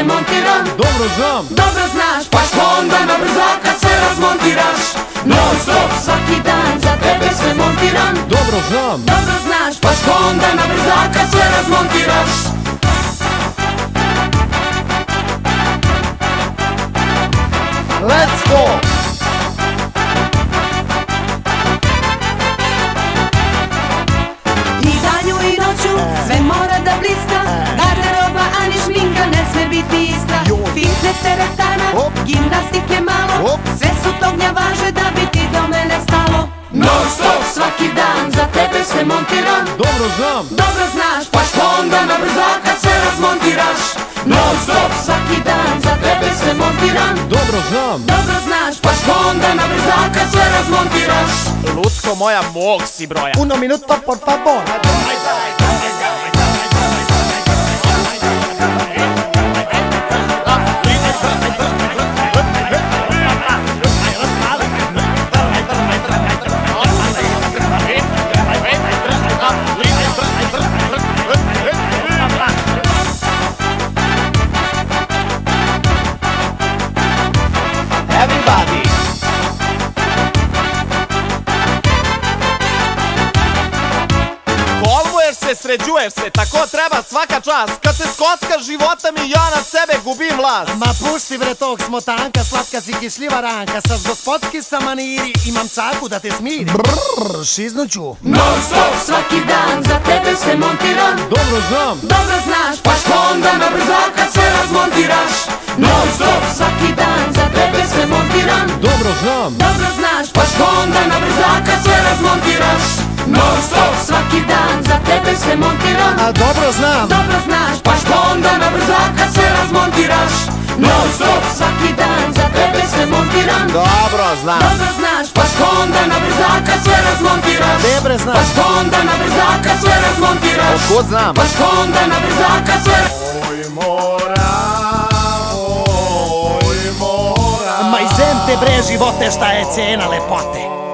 montiram. Dobro znam, dobro znaš, pa što onda na brzaka sve razmontiraš? Non stop svaki dan za tebe sve montiram. dobro znam, Dobro znaš, pa što onda na brzaka sve razmontiraš? let's go! I danju i noću sve mora da blista. Garderoba, a ni šminka ne sme biti ista. Fitness, teretana, gimnastike malo, sve su to gnjavaže da bi ti do mene stalo. Non stop svaki dan za tebe sve montiram. Dobro znam, dobro znaš, pa što onda na brzaka sve razmontiraš? Non stop svaki dan za tebe sve montiram. dobro znam, dobro znaš, pa što onda na brzaka sve razmontiraš? Lucko moja, mog si broja. uno minuto por favor. Everybody. Kolmuješ se, sređuješ se, tako treba svaka čast. Kad se skocka života mi, ja nad sebe gubim vlast. Ma pusti bre tog smotanka, slatka si kišljiva ranka. Sa gospodski sam maniri, imam caku da te smiri. Brrrr, šiznuću. Non stop svaki dan za tebe sve montiram. dobro znam, dobro znaš, pa što onda na brzaka sve razmontiraš? Non stop svaki dan za tebe sve montiram. dobro znam, dobro znaš, pa što onda na brzaka sve razmontiraš? Non stop svaki dan za tebe sve montiram. A dobro znam, dobro znaš, pa što onda na brzaka sve razmontiraš? Non stop svaki dan za tebe sve montiram. Dobro znam. dobro znaš, pa što onda na brzaka sve razmontiraš? Debre znaš. pa što onda na brzaka sve razmontiraš? Otkud znam? pa što onda na brzaka sve ma i zem te bre živote, šta je cena lepote.